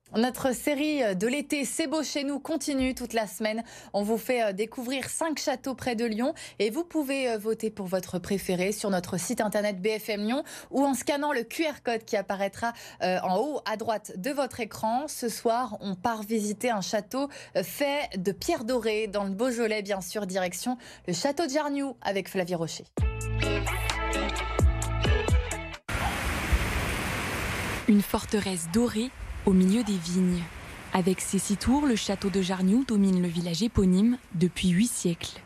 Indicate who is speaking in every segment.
Speaker 1: Notre série de l'été C'est beau chez nous continue toute la semaine. On vous fait découvrir 5 châteaux près de Lyon et vous pouvez voter pour votre préféré sur notre site internet BFM Lyon ou en scannant le QR code qui apparaîtra en haut à droite de votre écran. Ce soir, on part visiter un château fait de pierre dorée dans le Beaujolais, bien sûr, direction le château de Jarniou avec Flavie Rocher.
Speaker 2: Une forteresse dorée au milieu des vignes. Avec ses 6 tours, le château de Jarniou domine le village éponyme depuis 8 siècles.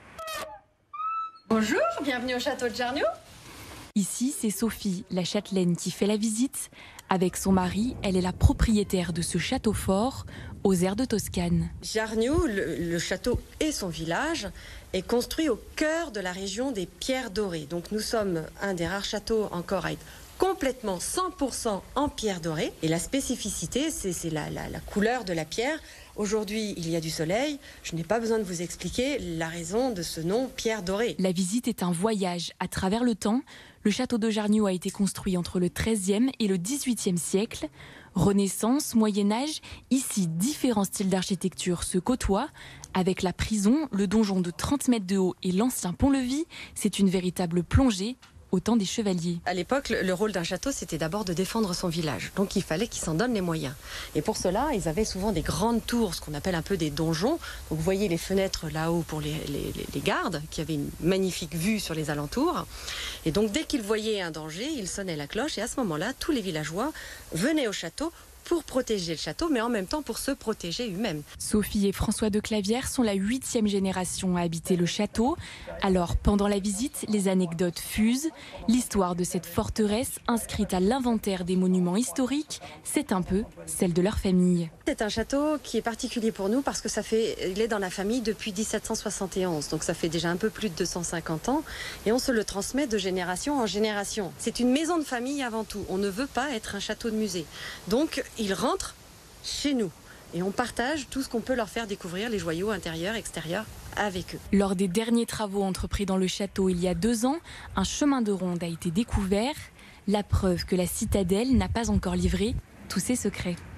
Speaker 3: Bonjour, bienvenue au château de Jarniou.
Speaker 2: Ici, c'est Sophie, la châtelaine, qui fait la visite. Avec son mari, elle est la propriétaire de ce château fort aux airs de Toscane.
Speaker 3: Jarniou, le château et son village, est construit au cœur de la région des pierres dorées. Donc nous sommes un des rares châteaux encore à être complètement 100% en pierre dorée. Et la spécificité, c'est la couleur de la pierre. Aujourd'hui, il y a du soleil. Je n'ai pas besoin de vous expliquer la raison de ce nom pierre dorée.
Speaker 2: La visite est un voyage à travers le temps. Le château de Jarniou a été construit entre le XIIIe et le XVIIIe siècle. Renaissance, Moyen-Âge, ici différents styles d'architecture se côtoient. Avec la prison, le donjon de 30 mètres de haut et l'ancien pont-levis, c'est une véritable plongée au temps des chevaliers.
Speaker 3: À l'époque, le rôle d'un château, c'était d'abord de défendre son village. Donc il fallait qu'ils s'en donnent les moyens. Et pour cela, ils avaient souvent des grandes tours, ce qu'on appelle un peu des donjons. Donc vous voyez les fenêtres là-haut pour les gardes, qui avaient une magnifique vue sur les alentours. Et donc dès qu'ils voyaient un danger, ils sonnaient la cloche. Et à ce moment-là, tous les villageois venaient au château pour protéger le château, mais en même temps pour se protéger eux-mêmes.
Speaker 2: Sophie et François de Clavière sont la 8e génération à habiter le château. Alors, pendant la visite, les anecdotes fusent. L'histoire de cette forteresse, inscrite à l'inventaire des monuments historiques, c'est un peu celle de leur famille.
Speaker 3: C'est un château qui est particulier pour nous parce que il est dans la famille depuis 1771. Donc ça fait déjà un peu plus de 250 ans. Et on se le transmet de génération en génération. C'est une maison de famille avant tout. On ne veut pas être un château de musée. Donc, ils rentrent chez nous et on partage tout ce qu'on peut leur faire découvrir, les joyaux intérieurs, extérieurs, avec eux.
Speaker 2: Lors des derniers travaux entrepris dans le château il y a 2 ans, un chemin de ronde a été découvert, la preuve que la citadelle n'a pas encore livré tous ses secrets.